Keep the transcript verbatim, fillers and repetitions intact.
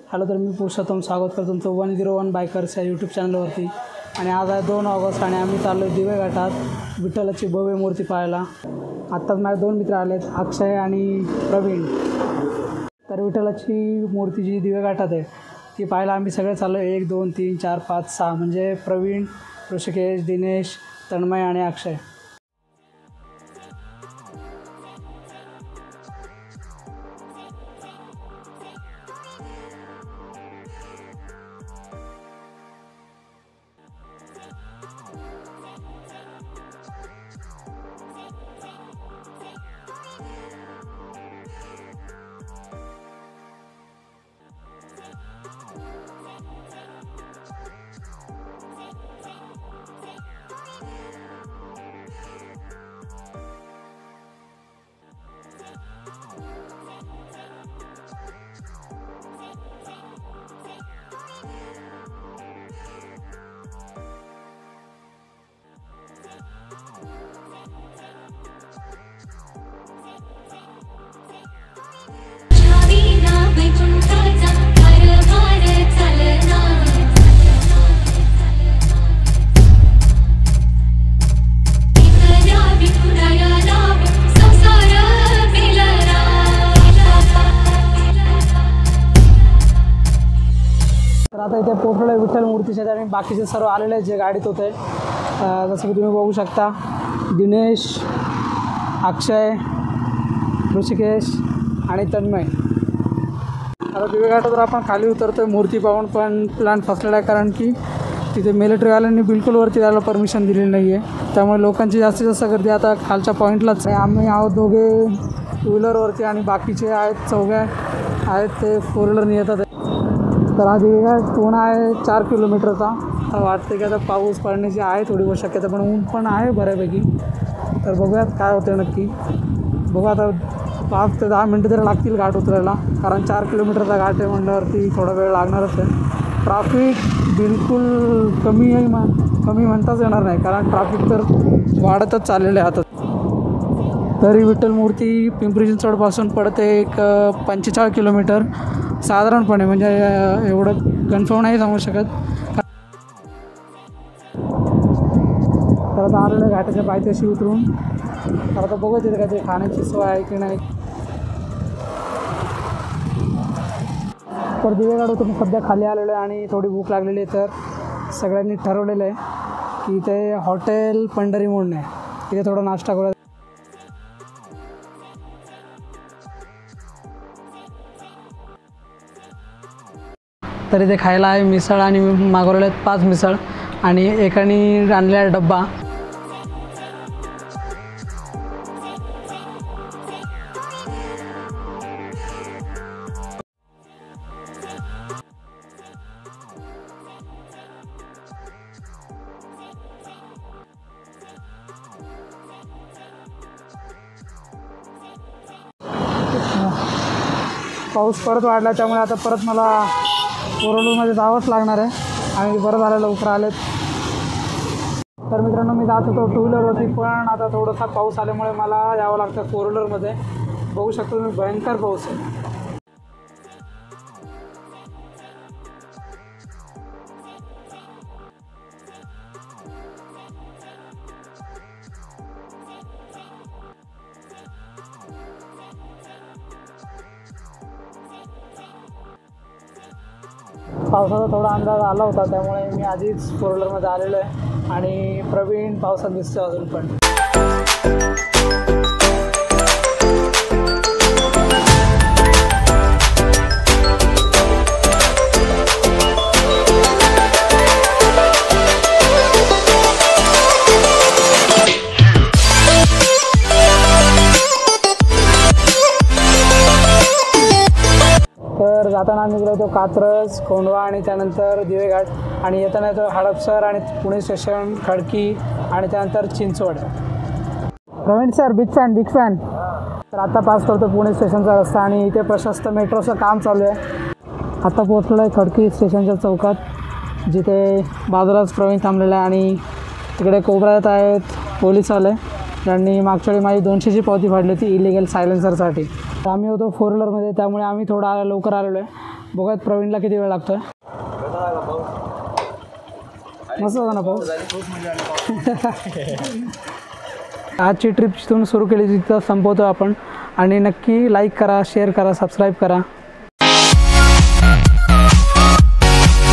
Hello, तर मी पुरुषोत्तम स्वागत करतो तुमचं वन झिरो वन बायकर्स या यूट्यूब चॅनलवरती. आणि आज आहे दोन ऑगस्ट आणि आम्ही चाललो आहे दिवेघाटात विठ्ठलाची भव्य मूर्ती पाहायला. आत्ताच माझे दोन मित्र आलेत, अक्षय आणि प्रवीण. तर विठ्ठलाची मूर्ती जी दिवेघाटात आहे ती पाहायला आम्ही सगळे चाललो आहे. एक दोन तीन चार पाच सहा म्हणजे प्रवीण, ऋषिकेश, दिनेश, तन्मय आणि अक्षय. तर आता इथे पोहोचलो विठ्ठल मूर्तीच्या आणि बाकीचे सर्व आलेले आहेत जे गाडीत होते. जसं की तुम्ही बघू शकता, दिनेश, अक्षय, ऋषिकेश आणि तन्मय. आता दिवेघाटावर आपण खाली उतरतो आहे मूर्ती पाहून, पण प्लॅन फसलेला आहे कारण की तिथे मिलिटरीवाल्यांनी बिलकुल वरती जायला परमिशन दिलेली नाही आहे. त्यामुळे लोकांची जास्तीत जास्त गर्दी आता खालच्या पॉईंटलाच आहे. आम्ही आहोत दोघे टू व्हीलरवरती आणि बाकीचे आहेत चौघे आहेत ते फोर व्हीलरने येतात. तर हा दिवेघाट पूर्ण आहे चार किलोमीटरचा. आता वाटतं की आता पाऊस पडण्याची आहे थोडी बहुत शक्यता, पण ऊन पण आहे बऱ्यापैकी. तर बघूयात काय होतं नक्की. बघू आता पाच ते दहा मिनटं तरी लागतील घाट उतरायला, कारण चार किलोमीटरचा घाट आहे म्हटल्यावरती थोडा वेळ लागणारच आहे. ट्रॅफिक बिलकुल कमी आहे मा कमी म्हणताच येणार नाही, कारण ट्रॅफिक तर वाढतच चाललेलं आहे आता. तरी विठ्ठल मूर्ती पिंपरी चिंचवडपासून पडते एक पंचेचाळीस किलोमीटर साधारणपणे, म्हणजे एवढं कन्फर्म नाही सांगू शकत. तर आता आलेलं घाटाच्या पायथ्याशी उतरून तर आता बघत येते का ते खाण्याची सोय आहे की नाही. तर दिवेघाट उतरून सध्या खाली आलेलो आहे आणि थोडी भूक लागलेली आहे. तर सगळ्यांनी ठरवलेलं आहे की इथे हॉटेल पंढरी म्हणून आहे, इथे थोडा नाश्ता करूया. तर इथे खायला आहे मिसळ आणि मागवलेले आहेत पाच मिसळ आणि एकाने आणलेला डब्बा. पाऊस परत वाढला त्यामुळे आता परत मला कोरोनामध्ये जावंच लागणार आहे आणि बरं झालं लवकर आलेत. तर मित्रांनो, मी जात होतो टू व्हीलरवरती, पण आता थोडासा पाऊस आल्यामुळे मला यावं लागतं फोर व्हीलरमध्ये. बघू शकतो तुम्ही, भयंकर पाऊस आहे. पावसाचा थोडा अंदाज आला होता, त्यामुळे मी आधीच फोर व्हीलरमध्ये आलेलो आहे आणि प्रवीण पावसात दिसतो अजून पण. तर जाताना निघलो होतो कात्रज, कोंढवा आणि त्यानंतर दिवेघाट, आणि येताना येतो hadapsar आणि पुणे स्टेशन, खडकी आणि त्यानंतर Chinchwad. Praveen sir, big fan big fan तर आता पास करतो पुणे स्टेशनचा रस्ता आणि इथे प्रशस्त मेट्रोचं काम चालू आहे. आता पोहोचलो आहे खडकी स्टेशनच्या चौकात, जिथे बाजूलाच प्रवीण थांबलेला आहे आणि तिकडे कोपऱ्यात आहेत पोलीसवाले, ज्यांनी मागच्या वेळी माझी दोनशेची पावती फाडली होती इलिगल सायलेन्सरसाठी. आम्ही होतो फोर व्हीलरमध्ये, त्यामुळे आम्ही थोडा लवकर आलेलो आहे. बघूयात प्रवीणला किती वेळ लागतोय. मस्त होता ना पाऊस. आजची ट्रिप जिथून सुरू केली तिथं संपवतो आपण. आणि नक्की लाईक करा, शेअर करा, सबस्क्राईब करा.